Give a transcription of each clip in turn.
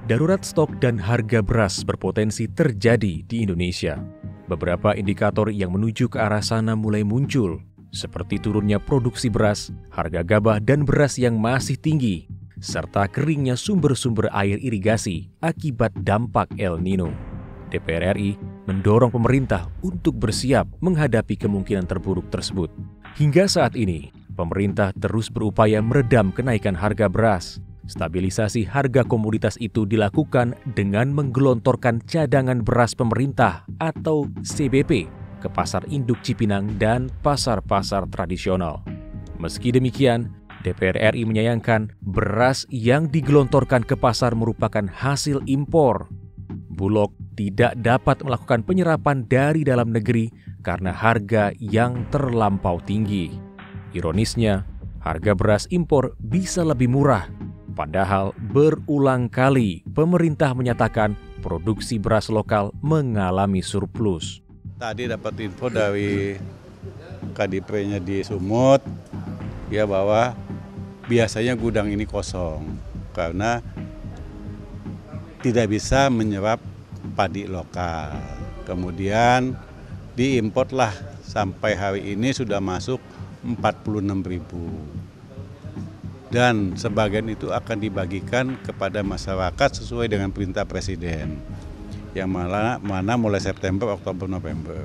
Darurat stok dan harga beras berpotensi terjadi di Indonesia. Beberapa indikator yang menuju ke arah sana mulai muncul, seperti turunnya produksi beras, harga gabah dan beras yang masih tinggi, serta keringnya sumber-sumber air irigasi akibat dampak El Nino. DPR RI mendorong pemerintah untuk bersiap menghadapi kemungkinan terburuk tersebut. Hingga saat ini, pemerintah terus berupaya meredam kenaikan harga beras. Stabilisasi harga komoditas itu dilakukan dengan menggelontorkan cadangan beras pemerintah atau CBP ke pasar induk Cipinang dan pasar-pasar tradisional. Meski demikian, DPR RI menyayangkan beras yang digelontorkan ke pasar merupakan hasil impor. Bulog tidak dapat melakukan penyerapan dari dalam negeri karena harga yang terlampau tinggi. Ironisnya, harga beras impor bisa lebih murah. Padahal berulang kali pemerintah menyatakan produksi beras lokal mengalami surplus. Tadi dapat info dari Kadipre-nya di Sumut, ya bahwa biasanya gudang ini kosong karena tidak bisa menyerap padi lokal. Kemudian diimportlah sampai hari ini sudah masuk 46.000. Dan sebagian itu akan dibagikan kepada masyarakat sesuai dengan perintah Presiden. Yang mana mulai September, Oktober, November.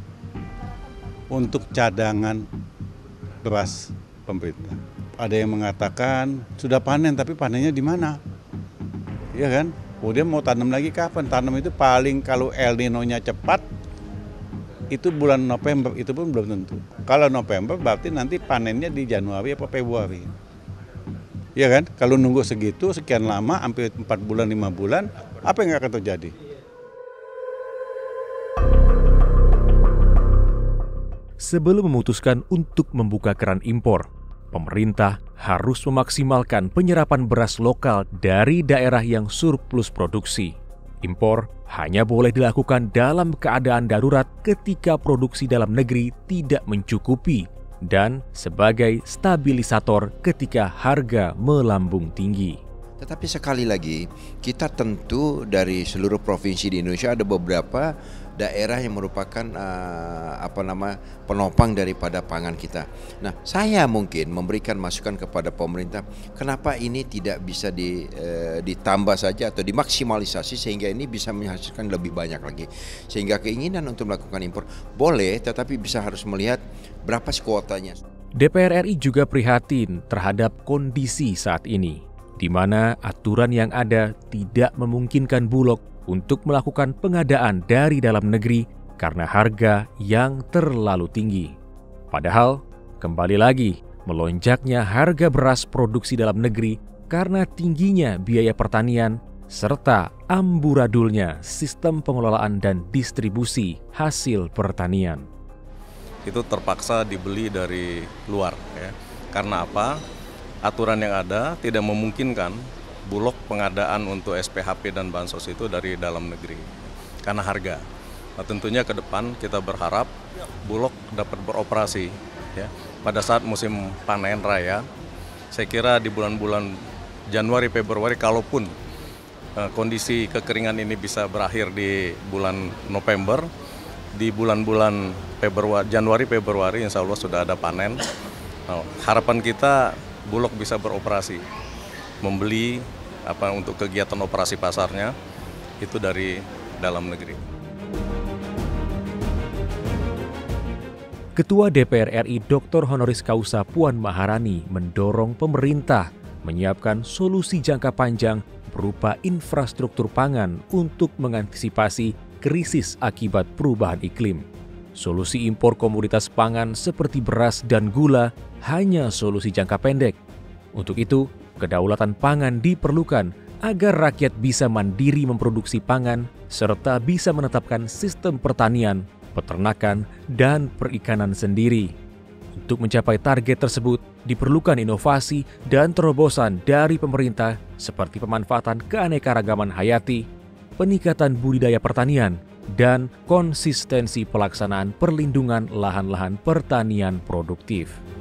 Untuk cadangan beras pemerintah. Ada yang mengatakan sudah panen, tapi panennya di mana? Iya kan? Kemudian mau tanam lagi kapan? Tanam itu paling kalau El Nino-nya cepat, itu bulan November, itu pun belum tentu. Kalau November berarti nanti panennya di Januari atau Februari. Ya kan, kalau nunggu segitu, sekian lama, hampir 4 bulan, 5 bulan, apa yang akan terjadi? Sebelum memutuskan untuk membuka keran impor, pemerintah harus memaksimalkan penyerapan beras lokal dari daerah yang surplus produksi. Impor hanya boleh dilakukan dalam keadaan darurat ketika produksi dalam negeri tidak mencukupi dan sebagai stabilisator ketika harga melambung tinggi. Tetapi sekali lagi, kita tentu dari seluruh provinsi di Indonesia ada beberapa daerah yang merupakan penopang daripada pangan kita. Nah, saya mungkin memberikan masukan kepada pemerintah, kenapa ini tidak bisa ditambah saja atau dimaksimalisasi sehingga ini bisa menghasilkan lebih banyak lagi. Sehingga keinginan untuk melakukan impor boleh, tetapi bisa harus melihat berapa kuotanya. DPR RI juga prihatin terhadap kondisi saat ini, di mana aturan yang ada tidak memungkinkan Bulog untuk melakukan pengadaan dari dalam negeri karena harga yang terlalu tinggi. Padahal, kembali lagi, melonjaknya harga beras produksi dalam negeri karena tingginya biaya pertanian serta amburadulnya sistem pengelolaan dan distribusi hasil pertanian. Itu terpaksa dibeli dari luar, ya. Karena apa? Aturan yang ada tidak memungkinkan Bulog pengadaan untuk SPHP dan bansos itu dari dalam negeri karena harga. Nah, tentunya ke depan kita berharap Bulog dapat beroperasi ya pada saat musim panen raya. Saya kira di bulan-bulan Januari Februari, kalaupun kondisi kekeringan ini bisa berakhir di bulan November, di bulan-bulan Januari Februari insya Allah sudah ada panen. Nah, harapan kita Bulog bisa beroperasi, membeli untuk kegiatan operasi pasarnya itu dari dalam negeri. Ketua DPR RI Dr. Honoris Causa Puan Maharani mendorong pemerintah menyiapkan solusi jangka panjang berupa infrastruktur pangan untuk mengantisipasi krisis akibat perubahan iklim. Solusi impor komoditas pangan seperti beras dan gula hanya solusi jangka pendek. Untuk itu, kedaulatan pangan diperlukan agar rakyat bisa mandiri memproduksi pangan serta bisa menetapkan sistem pertanian, peternakan, dan perikanan sendiri. Untuk mencapai target tersebut, diperlukan inovasi dan terobosan dari pemerintah seperti pemanfaatan keanekaragaman hayati, peningkatan budidaya pertanian, dan konsistensi pelaksanaan perlindungan lahan-lahan pertanian produktif.